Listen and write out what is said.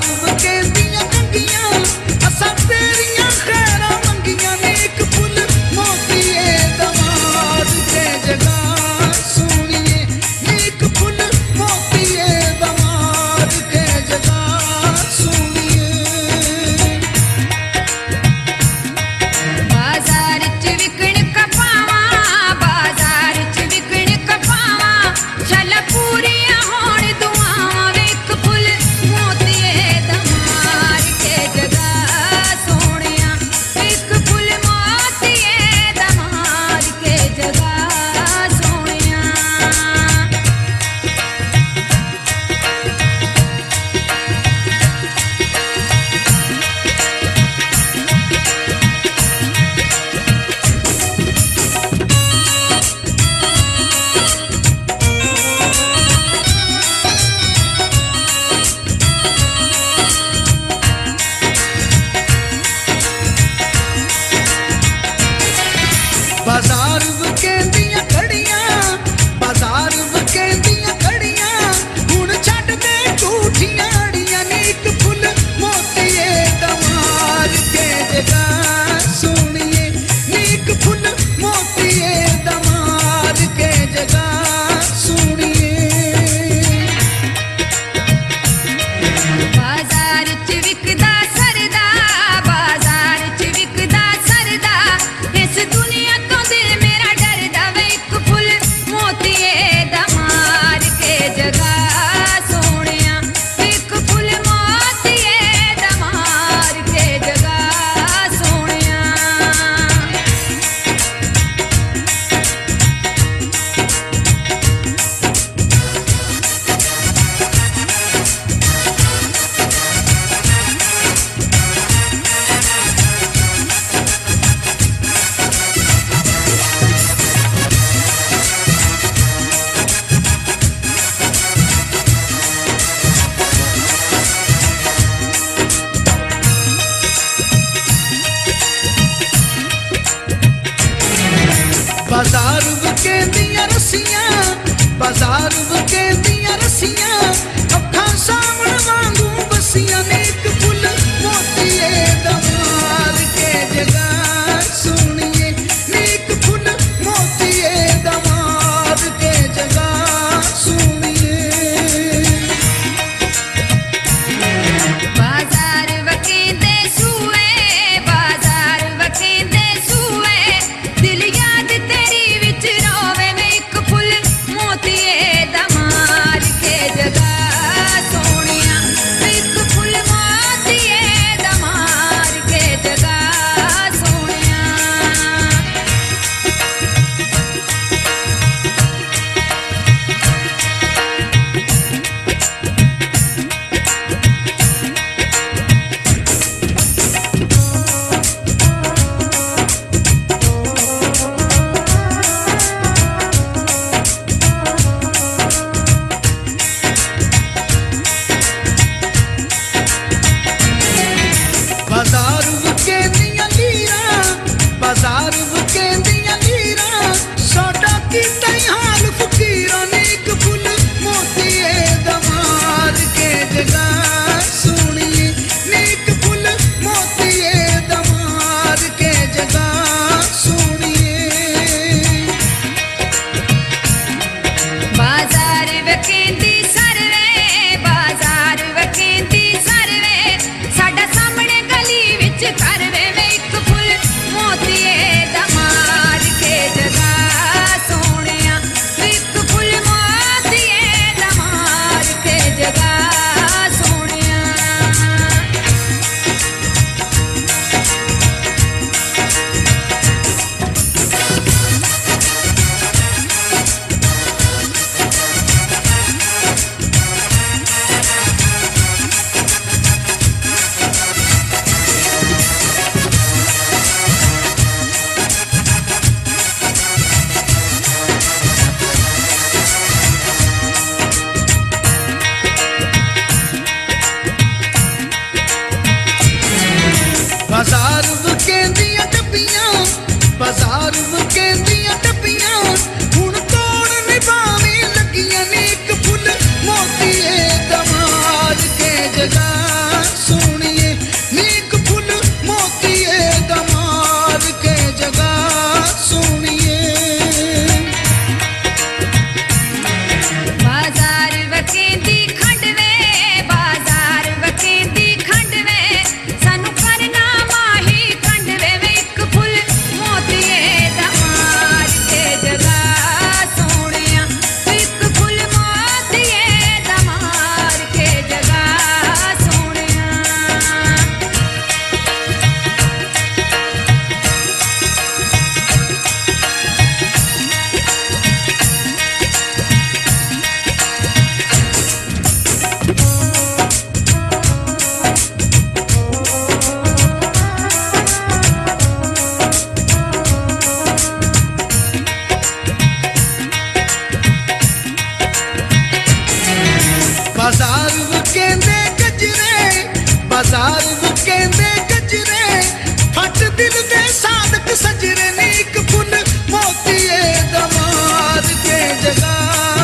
बाजार वकेंदियां रस्सियां, बाजार वकेंदियां रस्सियां, अखां सावण वांगू बसियां नेक फुल मोतिए दमार के जगह सुनिए, नेक फुल मोतिए दमार के जगह सुनिए। बाजार वकेंदे सूए, बाजार वकेंदे सूए, दिल याद तेरी विच रोवे नेक फुल मोतिए दमार के जगह सोनिया, नेक फुल मोतिए दमार के जगह सोनिया। बाजार वकेंदियां लीरां, बाजार वकेंदियां लीरां, साडा कीता हाल फकीरां नेक फुल मोतिए दमार के जगह सुनिए, नेक फुल मोतिए दमार के जगह सुनिए। बाजार वकेंदी सरवे, बाजार वकेंदी सरवे, साडा सामने गली विच करवे नेक फुल मोतिए दमार के जगह सोनिया, नेक फुल मोतिए दमार के जगह सोनिया। बाजार वकेंदियां डब्बियां, बाजार वकेंदियां डब्बियां, हुण तोड़ निभावें लगियां नेक फुल मोतिए दमार के जगह बाजार कहते गजरे फट दिल दे साधक सजरे नीक फुल मोतिए दमार के जगा